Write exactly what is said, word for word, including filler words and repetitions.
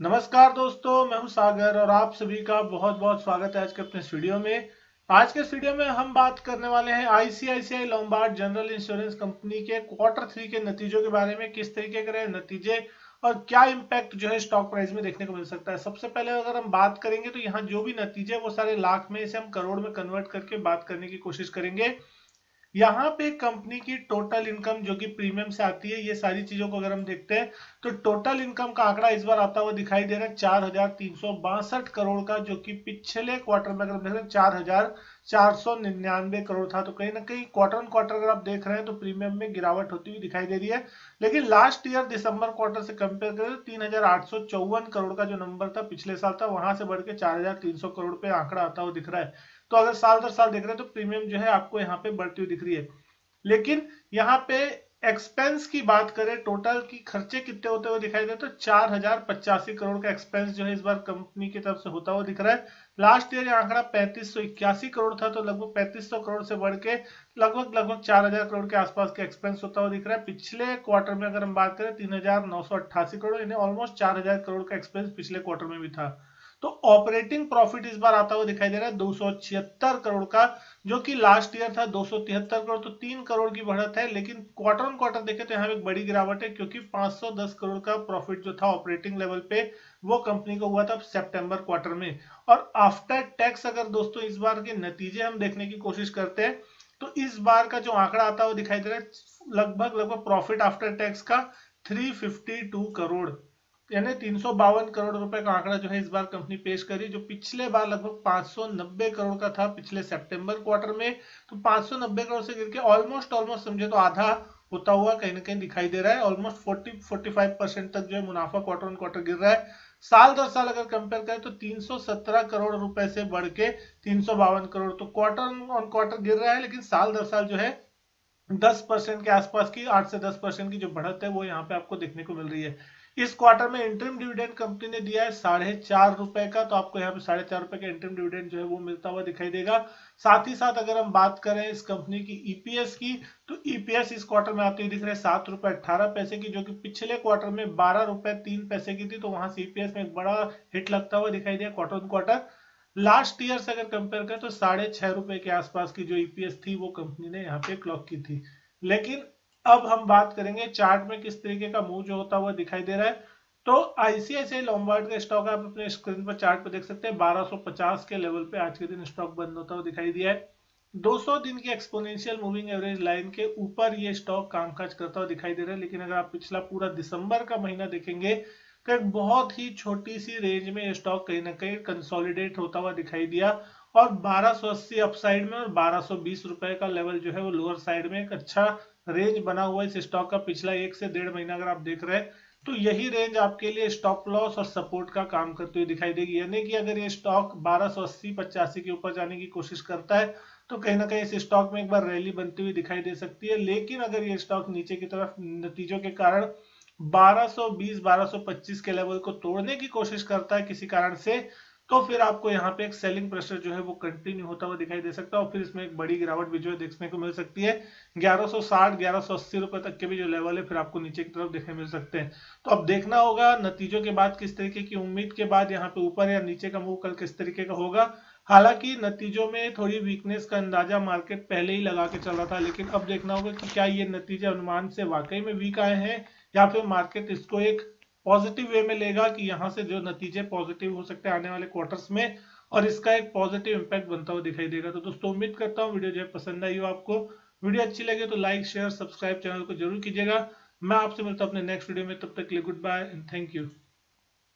नमस्कार दोस्तों, मैं हूं सागर और आप सभी का बहुत बहुत स्वागत है आज के अपने इस वीडियो में। आज के इस वीडियो में हम बात करने वाले हैं ICICI Lombard general insurance company के क्वार्टर थ्री के नतीजों के बारे में। किस तरीके के रहे नतीजे और क्या इम्पैक्ट जो है स्टॉक प्राइस में देखने को मिल सकता है। सबसे पहले अगर हम बात करेंगे तो यहाँ जो भी नतीजे वो सारे लाख में, इसे हम करोड़ में कन्वर्ट करके बात करने की कोशिश करेंगे। यहाँ पे कंपनी की टोटल इनकम जो कि प्रीमियम से आती है, ये सारी चीजों को अगर हम देखते हैं तो टोटल इनकम का आंकड़ा इस बार आता हुआ दिखाई दे रहा है चार हजार तीन सौ बासठ करोड़ का, जो कि पिछले क्वार्टर में अगर हम देख रहे हैं चार हजार चार सौ निन्यानवे करोड़ था। तो कहीं ना कहीं क्वार्टर ऑन क्वार्टर अगर आप देख रहे हैं तो प्रीमियम में गिरावट होती हुई दिखाई दे रही है। लेकिन लास्ट ईयर दिसंबर क्वार्टर से कंपेयर करें तो तीन हजार आठ सौ चौवन करोड़ का जो नंबर था पिछले साल था, वहां से बढ़ के चार हजार तीन सौ करोड़ पे आंकड़ा आता हुआ दिख रहा है। तो अगर साल दर साल देख रहे हैं तो प्रीमियम जो है आपको यहाँ पे बढ़ती हुई दिख रही है। लेकिन यहाँ पे एक्सपेंस की बात करें, टोटल की खर्चे कितने होते हुए दिखाई दे तो चार हजार पचासी करोड़ का एक्सपेंस जो है इस बार कंपनी की तरफ से होता हुआ दिख रहा है। लास्ट ईयर आंकड़ा पैंतीस सौ इक्यासी करोड़ था, तो लगभग पैंतीस सौ करोड़ से बढ़ के लगभग लगभग चार हजार करोड़ के आसपास के एक्सपेंस होता हुआ दिख रहा है। पिछले क्वार्टर में अगर हम बात करें तीन हजार नौ सौ अट्ठासी करोड़, यानी ऑलमोस्ट चार हजार करोड़ का एक्सपेंस पिछले क्वार्टर में भी था। तो ऑपरेटिंग प्रॉफिट इस बार आता हुआ दिखाई दे रहा है दो सौ छिहत्तर करोड़ का, जो कि लास्ट ईयर था दो सौ तिहत्तर करोड़, तो तीन करोड़ की बढ़त है। लेकिन क्वार्टर ऑन क्वार्टर देखें तो यहाँ एक बड़ी गिरावट है, क्योंकि पांच सौ दस करोड़ का प्रॉफिट जो था ऑपरेटिंग लेवल पे वो कंपनी को हुआ था सितंबर क्वार्टर में। और आफ्टर टैक्स अगर दोस्तों इस बार के नतीजे हम देखने की कोशिश करते हैं तो इस बार का जो आंकड़ा आता हुआ दिखाई दे रहा है लगभग लगभग प्रॉफिट आफ्टर टैक्स का तीन सौ बावन करोड़, यानी तीन सौ बावन करोड़ रुपए का आंकड़ा जो है इस बार कंपनी पेश करी, जो पिछले बार लगभग पांच सौ नब्बे करोड़ का था पिछले सितंबर क्वार्टर में। तो पांच सौ नब्बे करोड़ से गिर के ऑलमोस्ट ऑलमोस्ट समझे तो आधा होता हुआ कहीं ना कहीं दिखाई दे रहा है। ऑलमोस्ट चालीस पैंतालीस परसेंट तक जो है मुनाफा क्वार्टर ऑन क्वार्टर गिर रहा है। साल दर साल अगर कंपेयर करें तो तीन सौ सत्रह करोड़ रुपए से बढ़ के तीन सौ बावन करोड़, तो क्वार्टर ऑन क्वार्टर गिर रहा है, लेकिन साल दर साल जो है दस परसेंट के आसपास की, आठ से दस परसेंट की जो बढ़त है वो यहाँ पे आपको देखने को मिल रही है। इस क्वार्टर में इंटरिम डिविडेंड कंपनी ने दिया है साढ़े चार रुपए का, तो आपको यहाँ पे साढ़े चार रुपए का इंटरिम डिविडेंड जो है वो मिलता हुआ दिखाई देगा। साथ ही साथ अगर हम बात करें इस कंपनी की ईपीएस की, तो ईपीएस इस क्वार्टर में आती हुई दिख रहे सात रुपए अट्ठारह पैसे की, जो कि पिछले क्वार्टर में बारह रुपए तीन पैसे की थी। तो वहां से ईपीएस में एक बड़ा हिट लगता हुआ दिखाई दिया quarter on quarter. Last year से अगर कंपेयर करें तो साढ़े छह रुपए के आसपास की जो ईपीएस थी वो कंपनी ने यहाँ पे क्लॉक की थी। लेकिन अब हम बात करेंगे चार्ट में किस तरीके का मूव जो होता हुआ दिखाई दे रहा है। तो आईसीआईसीआई लोम्बार्ड का स्टॉक आप अपने स्क्रीन पर चार्ट पर देख सकते हैं, बारह सौ पचास के लेवल पे आज के दिन स्टॉक बंद होता हुआ दिखाई दिया है। दो सौ दिन की एक्सपोनेंशियल मूविंग एवरेज लाइन के ऊपर ये स्टॉक कामकाज करता हुआ दिखाई दे रहा है। लेकिन अगर आप पिछला पूरा दिसंबर का महीना देखेंगे तो एक बहुत ही छोटी सी रेंज में ये स्टॉक कहीं ना कहीं कंसोलिडेट होता हुआ दिखाई दिया, और बारह सौ अस्सी अपसाइड में और बारह सौ बीस रुपए का लेवल जो है वो लोअर साइड में एक अच्छा रेंज बना हुआ है इस स्टॉक का। पिछला एक से डेढ़ महीना अगर आप देख रहे हैं तो यही रेंज आपके लिए स्टॉप लॉस और सपोर्ट का काम करते हुए दिखाई देगी। यानी कि अगर ये स्टॉक बारह सौ अस्सी पचासी के ऊपर जाने की कोशिश करता है तो कहीं ना कहीं इस स्टॉक में एक बार रैली बनती हुई दिखाई दे सकती है। लेकिन अगर ये स्टॉक नीचे की तरफ नतीजों के कारण बारह सौ बीस बारह सौ पच्चीस के लेवल को तोड़ने की कोशिश करता है किसी कारण से, तो फिर आपको यहाँ पे एक सेलिंग प्रेशर जो है वो कंटिन्यू होता हुआ दिखाई दे सकता है, और फिर इसमें एक बड़ी गिरावट भी जो है देखने को मिल सकती है। ग्यारह सौ साठ ग्यारह सौ अस्सी रुपए तक के भी जो लेवल है फिर आपको नीचे की तरफ देखने मिल सकते हैं। तो अब देखना होगा नतीजों के बाद किस तरीके की उम्मीद के बाद यहाँ पे ऊपर या नीचे का मूव कल किस तरीके का होगा। हालांकि नतीजों में थोड़ी वीकनेस का अंदाजा मार्केट पहले ही लगा के चल रहा था, लेकिन अब देखना होगा कि क्या ये नतीजे अनुमान से वाकई में वीक आए हैं या फिर मार्केट इसको एक पॉजिटिव वे में लेगा कि यहाँ से जो नतीजे पॉजिटिव हो सकते हैं आने वाले क्वार्टर्स में, और इसका एक पॉजिटिव इंपैक्ट बनता हुआ दिखाई देगा। तो दोस्तों उम्मीद करता हूँ वीडियो जो है पसंद आई हो आपको। वीडियो अच्छी लगे तो लाइक शेयर सब्सक्राइब चैनल को जरूर कीजिएगा। मैं आपसे मिलता हूँ अपने नेक्स्ट वीडियो में, तब तक के लिए good bye and thank you.